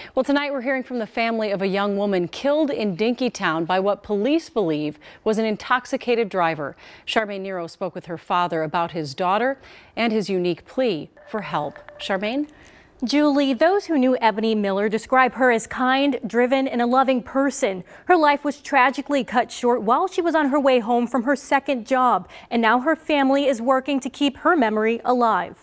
Well, tonight we're hearing from the family of a young woman killed in Dinkytown by what police believe was an intoxicated driver. Charmaine Nero spoke with her father about his daughter and his unique plea for help. Charmaine? Julie, those who knew Ebony Miller describe her as kind, driven, and a loving person. Her life was tragically cut short while she was on her way home from her second job, and now her family is working to keep her memory alive.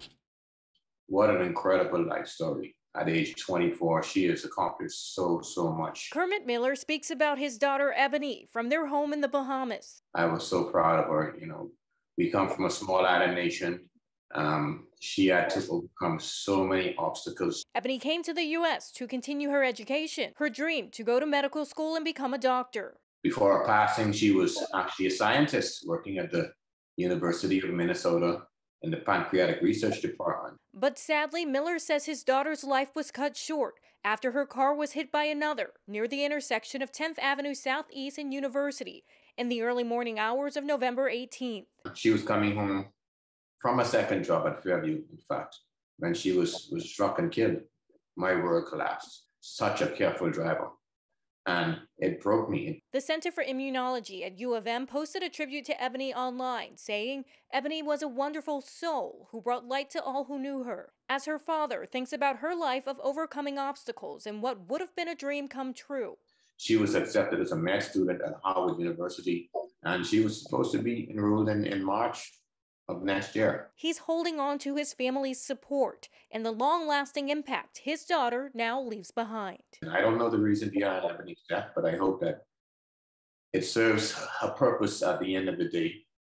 What an incredible life story. At age 24, she has accomplished so much. Kermit Miller speaks about his daughter Ebony from their home in the Bahamas. I was so proud of her. We come from a small island nation. She had to overcome so many obstacles. Ebony came to the U.S. to continue her education, her dream to go to medical school and become a doctor. Before her passing, she was actually a scientist working at the University of Minnesota in the Pancreatic Research Department. But sadly, Miller says his daughter's life was cut short after her car was hit by another near the intersection of 10th Avenue Southeast and University in the early morning hours of November 18th. She was coming home from a second job at Fairview, in fact, when she was struck and killed. My world collapsed. Such a careful driver. And it broke me. The Center for Immunology at U of M posted a tribute to Ebony online, saying Ebony was a wonderful soul who brought light to all who knew her. As her father thinks about her life of overcoming obstacles and what would have been a dream come true. She was accepted as a med student at Harvard University, and she was supposed to be enrolled in March of next year. He's holding on to his family's support and the long-lasting impact his daughter now leaves behind. I don't know the reason behind Ebony's death, but I hope that it serves a purpose at the end of the day.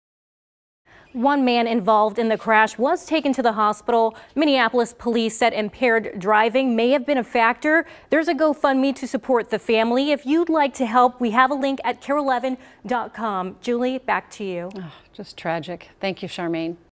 One man involved in the crash was taken to the hospital. Minneapolis police said impaired driving may have been a factor. There's a GoFundMe to support the family. If you'd like to help, we have a link at KARE11.com. Julie, back to you. Oh, just tragic. Thank you, Charmaine.